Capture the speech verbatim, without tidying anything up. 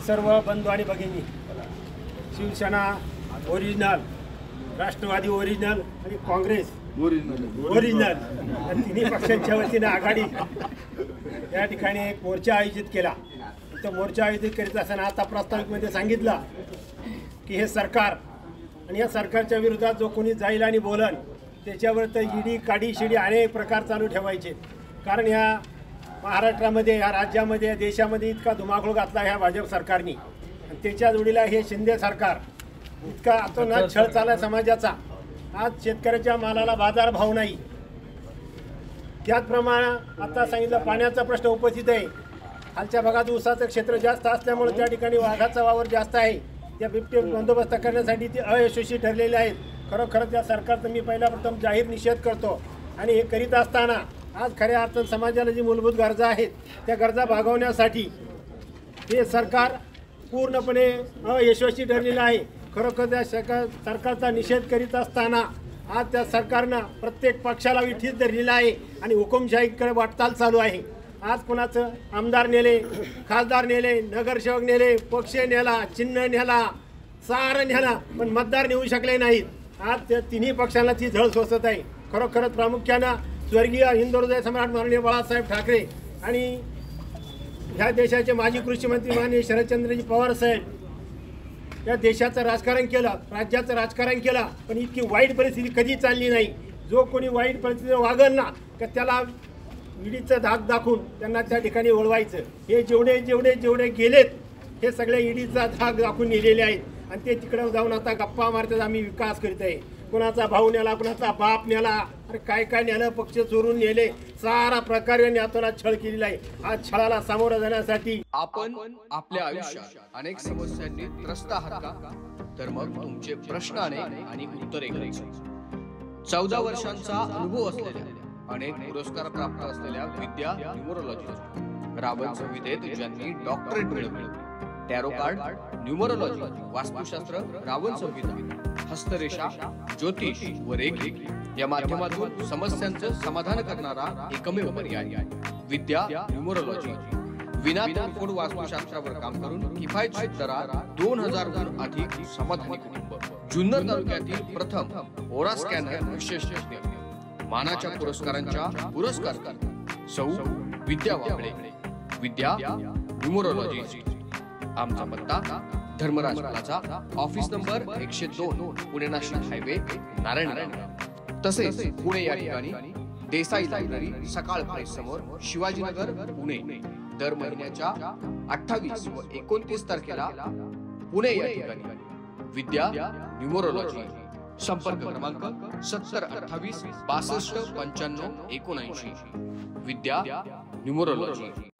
सर्व बंधू आणि भगिनी, शिवसेना ओरिजिनल, राष्ट्रवादी ओरिजिनल आणि काँग्रेस ओरिजिनल ओरिजिनल तिन्ही पक्षांच्या वतीने आघाडी या ठिकाणी एक मोर्चा आयोजित केला। तो मोर्चा आयोजित करीत असताना आता प्रास्ताविकमध्ये सांगितलं की हे सरकार आणि या सरकारच्या विरोधात जो कोणी जाईल आणि बोलन त्याच्यावर तर ईडी काडी शिडी अनेक प्रकार चालू ठेवायचे। कारण या महाराष्ट्रामध्ये, या राज्यामध्ये, या देशामध्ये इतका धुमाकूळ घातला ह्या भाजप सरकारने आणि त्याच्या जोडीला हे शिंदे सरकार इतका अतोनात छळ चालला समाजाचा। आज शेतकऱ्याच्या मालाला बाजारभाव नाही, त्याचप्रमाणे आता सांगितलं पाण्याचा प्रश्न उपस्थित आहे। खालच्या भागात ऊसाचं क्षेत्र जास्त असल्यामुळे त्या ठिकाणी वाघाचा वावर जास्त आहे। त्या बिबटे बंदोबस्त करण्यासाठी ते अयशस्वी ठरलेले आहेत। खरोखर त्या सरकारचा मी पहिला प्रथम जाहीर निषेध करतो आणि हे करीत असताना आज खऱ्या अर्थानं समाजाला जी मूलभूत गरजा आहेत त्या गरजा भागवण्यासाठी हे सरकार पूर्णपणे अयशस्वी ठरलेलं आहे। खरोखर त्या सरकारचा निषेध करीत असताना आज त्या सरकारनं प्रत्येक पक्षाला विठीत धरलेला आहे आणि हुकुमशाहीकडे वाटचाल चालू आहे। आज कोणाचं आमदार नेले, खासदार नेले, नगरसेवक नेले, पक्ष नेला, चिन्ह नेला, सारं नेला, पण मतदार नेऊ शकले नाहीत। आज त्या तिन्ही पक्षांना ती झळ सोसत आहे। खरोखरच प्रामुख्यानं स्वर्गीय हिंदू हृदय सम्राट माननीय बाळासाहेब ठाकरे आणि ह्या देशाचे माजी कृषी मंत्री माननीय शरदचंद्रजी पवार साहेब या देशाचं राजकारण केलं, राज्याचं राजकारण केलं, पण इतकी वाईट परिस्थिती कधी चालली नाही। जो कोणी वाईट परिस्थितीत वागल ना तर त्याला ईडीचं धाक दाखवून त्यांना त्या ठिकाणी ओळवायचं। हे जेवढे जेवढे जेवढे गेलेत हे सगळे ईडीचा धाक दाखवून नेलेले आहेत आणि ते तिकडे जाऊन आता गप्पा मारतात, आम्ही विकास करीत आहे। कोणाचा भाऊ नेला, कोणाचा बाप नेला, अरे काय काय नेलं, पक्ष चोरून नेले, सारा प्रकारे न्यातोला छळ केलेला आहे। आज छळाला सामोरं जाण्यासाठी आपण आपल्या आयुष्यात अनेक समस्यांनी त्रस्त आहात का? तर मग तुमचे प्रश्न अनेक आणि उत्तरे घ्यायची। चौदा वर्षांचा अनुभव असलेल्या, अनेक पुरस्कार प्राप्त असलेल्या विद्या न्यूमरोलॉजिस्ट, रावण संहितेत ज्यांनी डॉक्टरेट मिळवली, टॅरो कार्ड, न्यूमरोलॉजी, वास्तुशास्त्र, रावण संहिता, हस्तरेषा, ज्योतिष व रेखी या माध्यमातून समस्यांचं समाधान करणारा एकमेव पर्याय विद्या न्यूमरोलॉजी। विना तोडफोड वास्तुशास्त्रावर काम करून किफायतशीर दरात दोन हजारहून अधिक समाधानी कुटुंब। जुन्नर तालुक्यातील प्रथम ओरा स्कॅनर विशेषज्ञ, मानाच्या पुरस्कारांच्या पुरस्कार सौ विद्या वाबळे, विद्या न्यूमरोलॉजी। आमचा पत्ता धर्मराज प्लाझा, ऑफिस नंबर एकशे दोन, पुणे नाशिक हायवे, नारायण। तसेच पुणे या ठिकाणी देसाई लायब्ररी, सकाळ प्रेस समोर, शिवाजीनगर, पुणे। दर महिन्याच्या अठ्ठावीस व एकोणतीस तारखेला पुणे या ठिकाणी विद्या न्यूमरोलॉजी। संपर्क क्रमांक सत्तर अठ्ठावीस बासष्ट पंच्याण्णव एकोणऐंशी। विद्या न्यूमरोलॉजी।